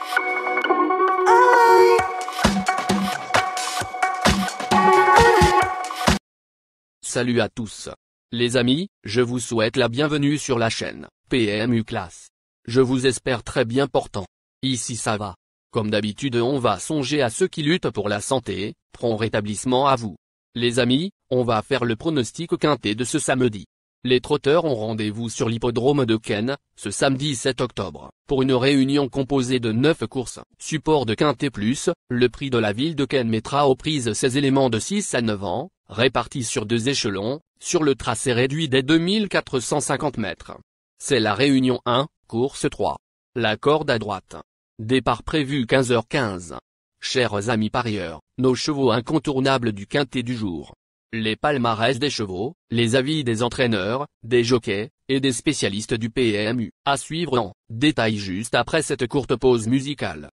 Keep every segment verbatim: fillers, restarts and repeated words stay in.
Salut à tous. Les amis, je vous souhaite la bienvenue sur la chaîne P M U Classe. Je vous espère très bien portant. Ici ça va. Comme d'habitude on va songer à ceux qui luttent pour la santé, prompt rétablissement à vous. Les amis, on va faire le pronostic quintet de ce samedi. Les trotteurs ont rendez-vous sur l'hippodrome de Cannes, ce samedi sept octobre, pour une réunion composée de neuf courses. Support de quintet plus, le prix de la ville de Cannes mettra aux prises ses éléments de six à neuf ans, répartis sur deux échelons, sur le tracé réduit des deux mille quatre cent cinquante mètres. C'est la réunion un, course trois. La corde à droite. Départ prévu quinze heures quinze. Chers amis parieurs, nos chevaux incontournables du quintet du jour. Les palmarès des chevaux, les avis des entraîneurs, des jockeys, et des spécialistes du P M U, à suivre en détail juste après cette courte pause musicale.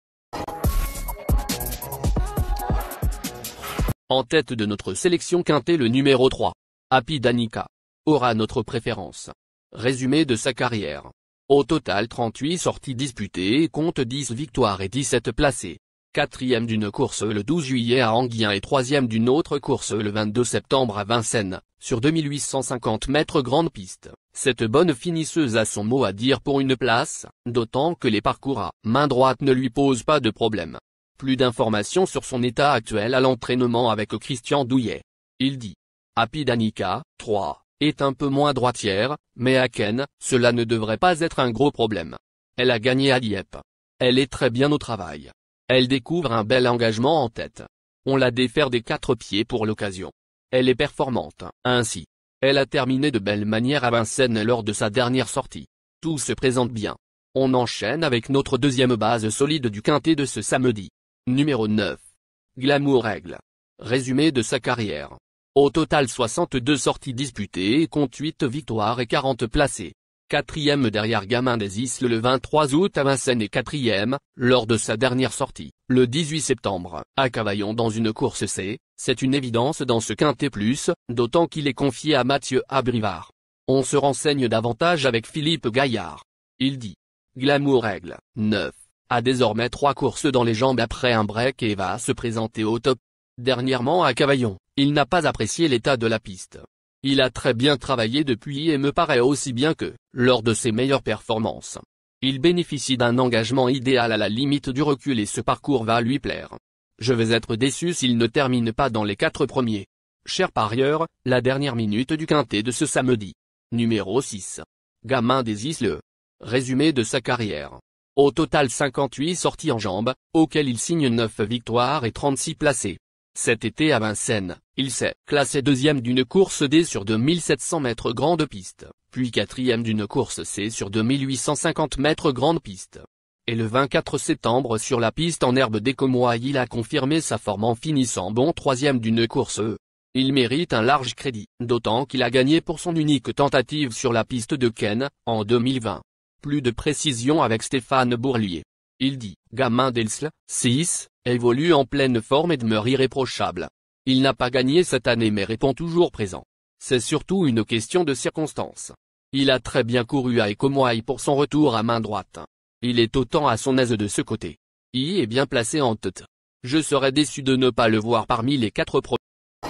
En tête de notre sélection quintet le numéro trois. Happy Danica. Aura notre préférence. Résumé de sa carrière. Au total trente-huit sorties disputées et compte dix victoires et dix-sept placés. Quatrième d'une course le douze juillet à Anguien et troisième d'une autre course le vingt-deux septembre à Vincennes, sur deux mille huit cent cinquante mètres grande piste. Cette bonne finisseuse a son mot à dire pour une place, d'autant que les parcours à main droite ne lui posent pas de problème. Plus d'informations sur son état actuel à l'entraînement avec Christian Douillet. Il dit. Happy Danica, trois, est un peu moins droitière, mais à Cannes, cela ne devrait pas être un gros problème. Elle a gagné à Dieppe. Elle est très bien au travail. Elle découvre un bel engagement en tête. On la défère des quatre pieds pour l'occasion. Elle est performante, ainsi. Elle a terminé de belle manière à Vincennes lors de sa dernière sortie. Tout se présente bien. On enchaîne avec notre deuxième base solide du quintet de ce samedi. Numéro neuf. Glamour Règle. Résumé de sa carrière. Au total soixante-deux sorties disputées et compte huit victoires et quarante placés. Quatrième derrière Gamin des Isles le vingt-trois août à Vincennes et quatrième, lors de sa dernière sortie, le dix-huit septembre, à Cavaillon dans une course C, c'est une évidence dans ce quintet plus, d'autant qu'il est confié à Mathieu Abrivard. On se renseigne davantage avec Philippe Gaillard. Il dit. Glamour Règle, neuf, a désormais trois courses dans les jambes après un break et va se présenter au top. Dernièrement à Cavaillon, il n'a pas apprécié l'état de la piste. Il a très bien travaillé depuis et me paraît aussi bien que, lors de ses meilleures performances. Il bénéficie d'un engagement idéal à la limite du recul et ce parcours va lui plaire. Je vais être déçu s'il ne termine pas dans les quatre premiers. Chers parieurs, la dernière minute du quintet de ce samedi. Numéro six. Gamin des Isles. Résumé de sa carrière. Au total cinquante-huit sorties en jambes, auxquelles il signe neuf victoires et trente-six placés. Cet été à Vincennes, il s'est classé deuxième d'une course D sur deux mille sept cents mètres grande piste, puis quatrième d'une course C sur deux mille huit cent cinquante mètres grande piste. Et le vingt-quatre septembre sur la piste en herbe d'Écomois il a confirmé sa forme en finissant bon troisième d'une course E. Il mérite un large crédit, d'autant qu'il a gagné pour son unique tentative sur la piste de Cannes, en deux mille vingt. Plus de précision avec Stéphane Bourlier. Il dit, Gamin d'Elsle, six, évolue en pleine forme et demeure irréprochable. Il n'a pas gagné cette année mais répond toujours présent. C'est surtout une question de circonstance. Il a très bien couru à Écomois pour son retour à main droite. Il est autant à son aise de ce côté. Il est bien placé en tête. Je serais déçu de ne pas le voir parmi les quatre premiers.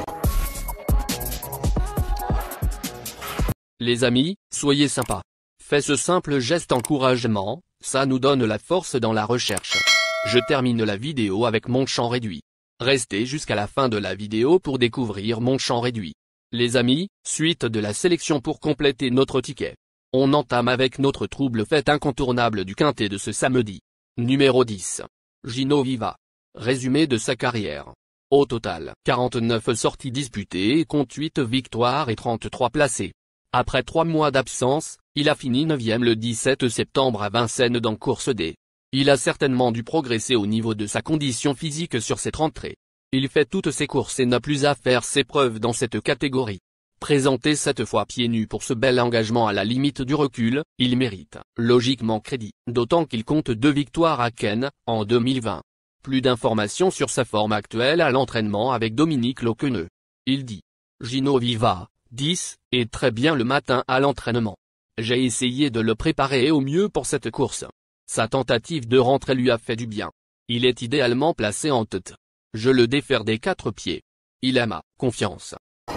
Les amis, soyez sympas. Faites ce simple geste encouragement, ça nous donne la force dans la recherche. Je termine la vidéo avec mon champ réduit. Restez jusqu'à la fin de la vidéo pour découvrir mon champ réduit. Les amis, suite de la sélection pour compléter notre ticket. On entame avec notre trouble fête incontournable du quintet de ce samedi. Numéro dix. Gino Viva. Résumé de sa carrière. Au total, quarante-neuf sorties disputées et compte huit victoires et trente-trois placés. Après trois mois d'absence, il a fini neuvième le dix-sept septembre à Vincennes dans course D. Il a certainement dû progresser au niveau de sa condition physique sur cette rentrée. Il fait toutes ses courses et n'a plus à faire ses preuves dans cette catégorie. Présenté cette fois pieds nus pour ce bel engagement à la limite du recul, il mérite, logiquement crédit, d'autant qu'il compte deux victoires à Cannes, en deux mille vingt. Plus d'informations sur sa forme actuelle à l'entraînement avec Dominique Loqueneux. Il dit. Gino Viva, dix, est très bien le matin à l'entraînement. J'ai essayé de le préparer au mieux pour cette course. Sa tentative de rentrée lui a fait du bien. Il est idéalement placé en tête. Je le défère des quatre pieds. Il a ma confiance.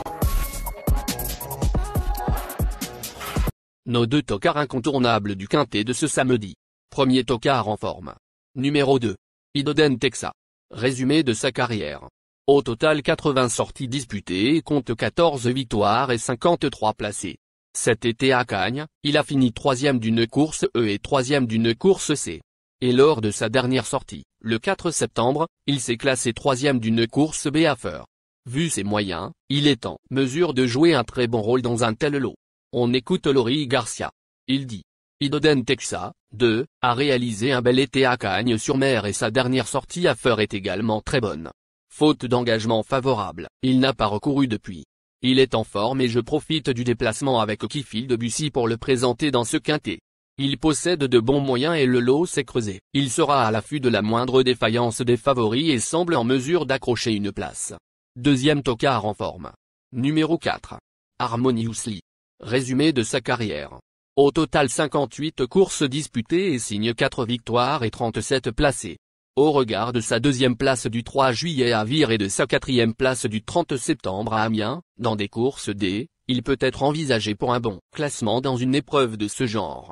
Nos deux tocards incontournables du quintet de ce samedi. Premier tocard en forme. Numéro deux. Idoden Texa. Résumé de sa carrière. Au total quatre-vingts sorties disputées et compte quatorze victoires et cinquante-trois placés. Cet été à Cagnes, il a fini troisième d'une course E et troisième d'une course C. Et lors de sa dernière sortie, le quatre septembre, il s'est classé troisième d'une course B à Feur. Vu ses moyens, il est en mesure de jouer un très bon rôle dans un tel lot. On écoute Laurie Garcia. Il dit. Idoden Texa, deux, a réalisé un bel été à Cagnes-sur-Mer et sa dernière sortie à Feur est également très bonne. Faute d'engagement favorable, il n'a pas recouru depuis. Il est en forme et je profite du déplacement avec Kifil de Bussy pour le présenter dans ce quintet. Il possède de bons moyens et le lot s'est creusé. Il sera à l'affût de la moindre défaillance des favoris et semble en mesure d'accrocher une place. Deuxième tocard en forme. Numéro quatre. Harmoniously. Résumé de sa carrière. Au total cinquante-huit courses disputées et signe quatre victoires et trente-sept placés. Au regard de sa deuxième place du trois juillet à Vire et de sa quatrième place du trente septembre à Amiens, dans des courses D, il peut être envisagé pour un bon classement dans une épreuve de ce genre.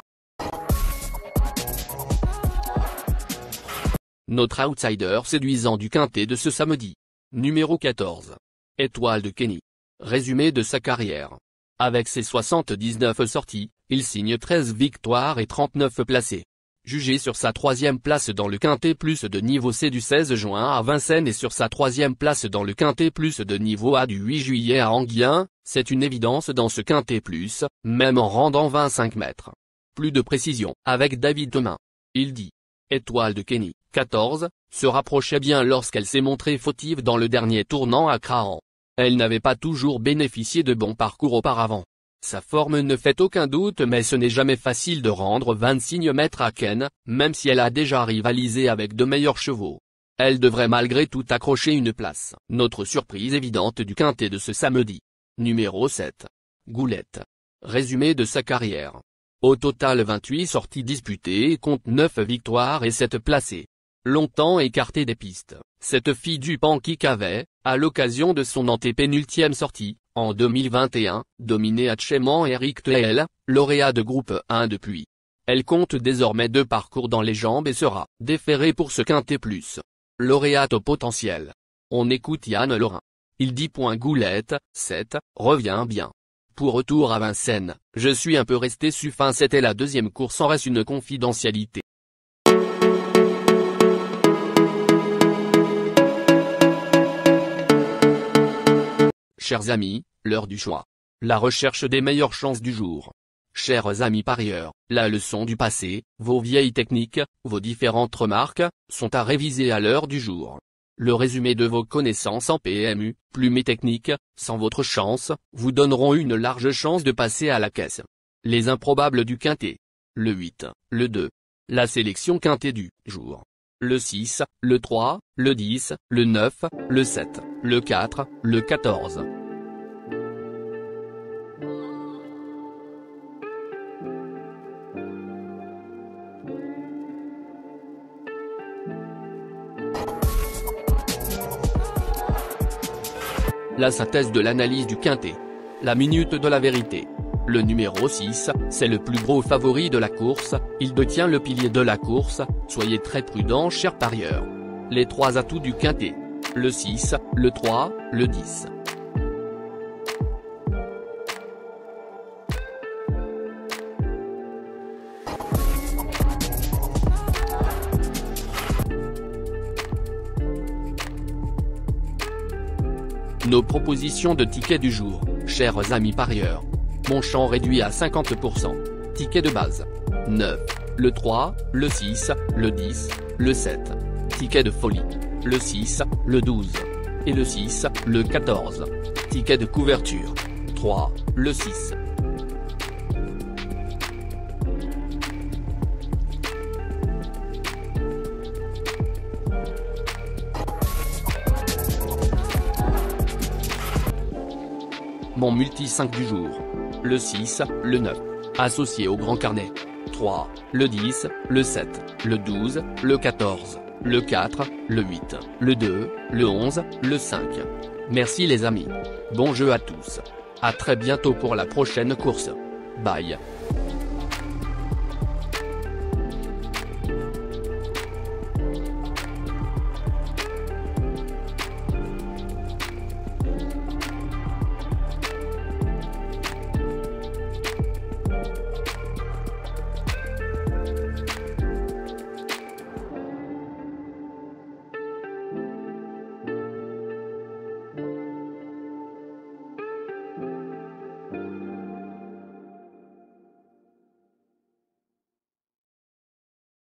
Notre outsider séduisant du quintet de ce samedi. Numéro quatorze. Étoile de Kenny. Résumé de sa carrière. Avec ses soixante-dix-neuf sorties, il signe treize victoires et trente-neuf placés. Jugé sur sa troisième place dans le quintet plus de niveau C du seize juin à Vincennes et sur sa troisième place dans le quintet plus de niveau A du huit juillet à Anguien, c'est une évidence dans ce quintet plus, même en rendant vingt-cinq mètres. Plus de précision avec David Thomas. Il dit. Étoile de Kenny, quatorze, se rapprochait bien lorsqu'elle s'est montrée fautive dans le dernier tournant à Crahan. Elle n'avait pas toujours bénéficié de bons parcours auparavant. Sa forme ne fait aucun doute mais ce n'est jamais facile de rendre vingt-six mètres à Ken, même si elle a déjà rivalisé avec de meilleurs chevaux. Elle devrait malgré tout accrocher une place. Notre surprise évidente du quintet de ce samedi. Numéro sept. Goulette. Résumé de sa carrière. Au total vingt-huit sorties disputées et compte neuf victoires et sept placés. Longtemps écartée des pistes, cette fille du Pankik avait, à l'occasion de son antépénultième sortie, en deux mille vingt et un, dominé hachement Eric Theel, lauréat de groupe un depuis. Elle compte désormais deux parcours dans les jambes et sera déférée pour ce quintet plus. Lauréate au potentiel. On écoute Yann Laurin. Il dit point Goulette, sept, revient bien. Pour retour à Vincennes, je suis un peu resté suffin, c'était la deuxième course, en reste une confidentialité. Chers amis, l'heure du choix. La recherche des meilleures chances du jour. Chers amis parieurs, la leçon du passé, vos vieilles techniques, vos différentes remarques, sont à réviser à l'heure du jour. Le résumé de vos connaissances en P M U, plumes et techniques, sans votre chance, vous donneront une large chance de passer à la caisse. Les improbables du quintet. Le huit, le deux. La sélection quintet du jour. Le six, le trois, le dix, le neuf, le sept, le quatre, le quatorze. La synthèse de l'analyse du quintet. La minute de la vérité. Le numéro six, c'est le plus gros favori de la course, il détient le pilier de la course, soyez très prudents chers parieurs. Les trois atouts du quintet. Le six, le trois, le dix. Nos propositions de tickets du jour, chers amis parieurs. Mon champ réduit à cinquante pour cent. Ticket de base. neuf, le trois, le six, le dix, le sept. Ticket de folie. Le six, le douze. Et le six, le quatorze. Ticket de couverture. trois, le six. Mon multi cinq du jour. Le six, le neuf. Associé au grand carnet. trois, le dix, le sept, le douze, le quatorze, le quatre, le huit, le deux, le onze, le cinq. Merci les amis. Bon jeu à tous. À très bientôt pour la prochaine course. Bye.